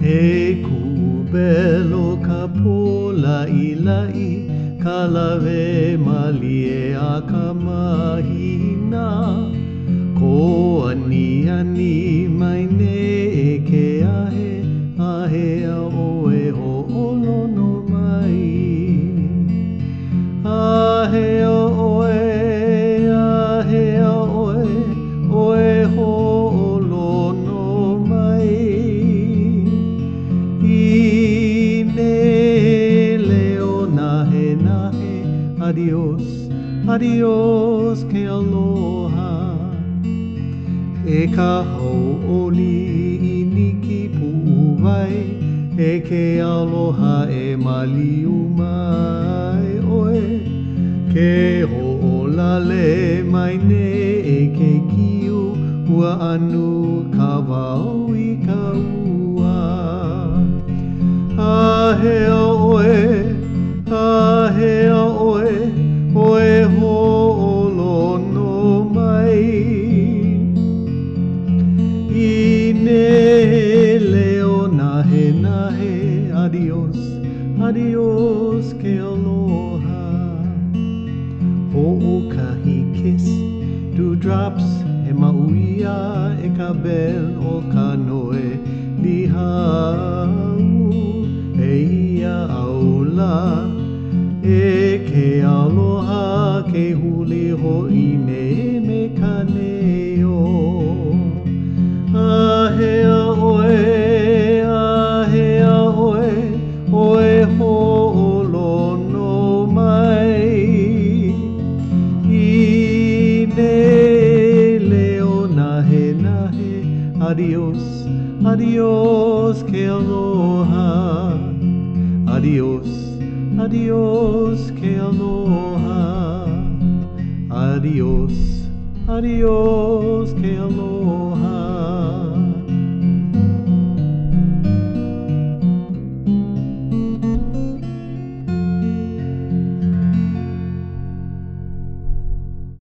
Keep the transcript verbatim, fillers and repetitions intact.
He kubelo kapola ilai Kalave malie akamahina Ko ani ani maine e ke ahe Ahe a oe ho olono mai Ahe a oe, ahe a oe Oe ho olono mai Adios, adios, ke aloha E ka hau'oli I niki pu'uwai E ke aloha e maliu mai oe Ke ho'olale mai ne e ke kiu Ua anu ka wau I ka ua Ahe a oe, ahe a oe Oe ho'olono mai I ne leo nahe nahe Adios, adios ke aloha Ho'okahi kiss Dewdrops e mauia e ka bell o ka noe Lihau e ia aula E ke aloha ke huli ho'i me me ka neo Ahe a oe, ahe a oe Oe ho'olono mai I ne leo nahe nahe Adios, adios ke aloha Adios Adios, que aloha. Adios, adios, que aloha.